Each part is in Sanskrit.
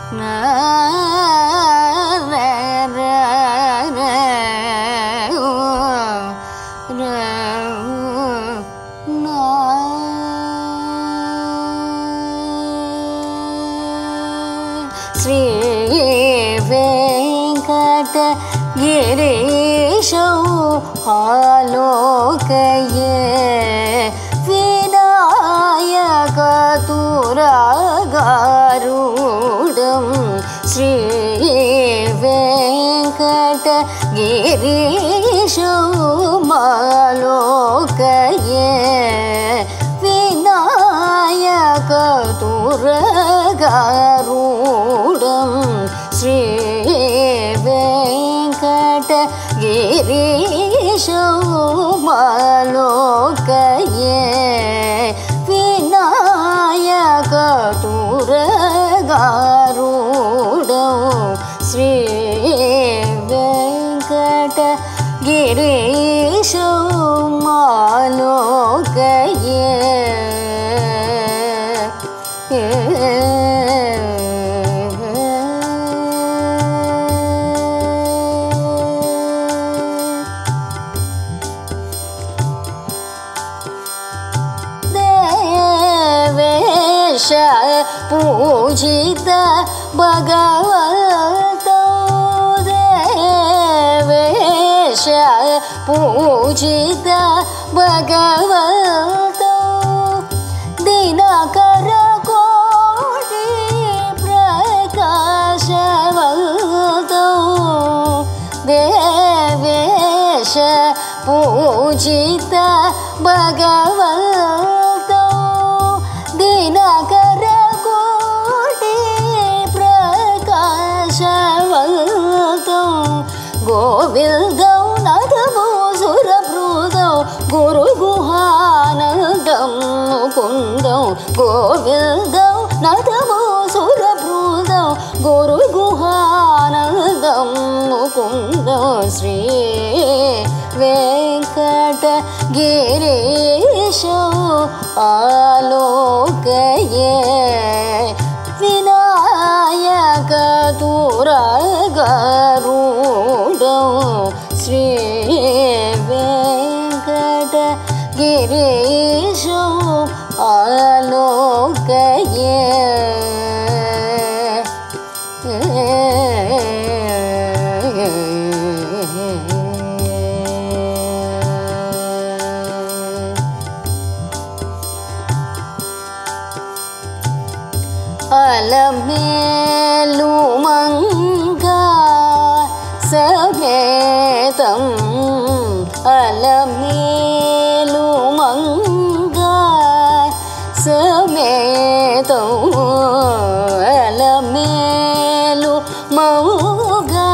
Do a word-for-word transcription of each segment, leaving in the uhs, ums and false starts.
श्री वेंकट गिरीशौ आलोकये विनायक तुरगारूढं श्री वेंकट गिरीशौ आलोकये विनायक तुरगारूढं श्री वेंकट गिरीशौ आलोकये विनायक तुरगारूढं श्री वेंकट गिरीशौ आलोकये पूजित भगवतो देवेश पूजित भगवतो दिनकर कोटि प्रकाशवतो देवेश पूजित भगवतो दिनकर गोविंदौ नाथमो सुरभृदौ गुरुगुहानन्दं मुकुन्दौ गोविंदौ नाथमो सुरभृदौ गुरुगुहानन्दं मुकुन्दौ श्री वेंकट गिरीशौ आलोकये विनायक तुरगारूढं श्री वेंकट गिरीशौ आलोकये अलमेलु मंगा समेतं अलमेलु मंगा समेतं अलमेलु मंगा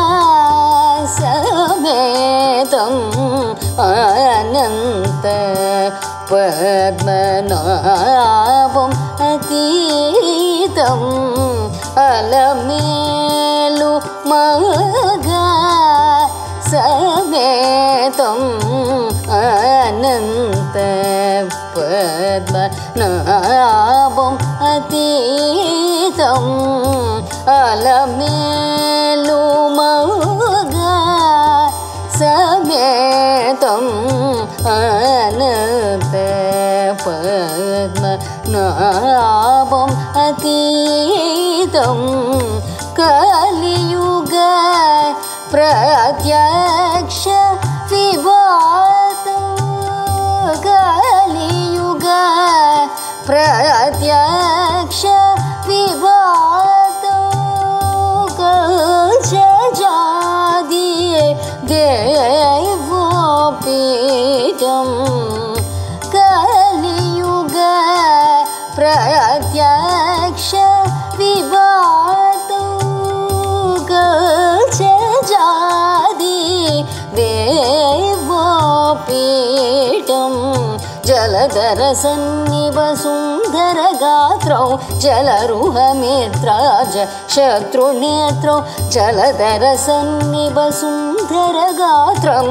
समेतं अनंत पद्मनाभं अतीतं अलमेलु मंगा समेतं अनंत पद्मनाभं अतीतं अलमेलु मंगा समेतं अनंत पद्मनाभं अतीतं कलियुग प्रत्यक्ष विभातं कलियुग प्रत्यक्ष विभातं कच जादि देवोपीतं कलियुग प्रत्यक्ष विभातं कच जादि देवोपीतं जलधर सन्निभ सुंदर गात्रौ जलरुहमित्राज शत्रुनेत्रौ जलधर सन्निभ सुंदर गात्रं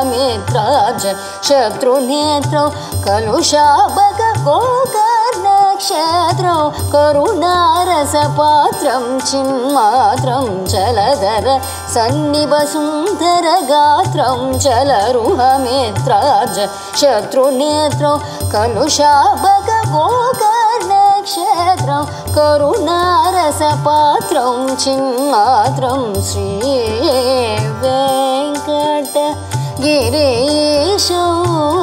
जलरुहमित्राज शत्रुनेत्रौ कलुषाभग गोकर्ण नक्षत्रं करुणारसपात्रं चिन्मात्रं जलधर सन्निभसुन्दरगात्रं चलरुहमित्रार्ज शत्रुनेत्रं कलुषाभगभोगनक्षत्रं करुणारसपात्रं चिन्मात्रं श्रीवेङ्कटगिरीशं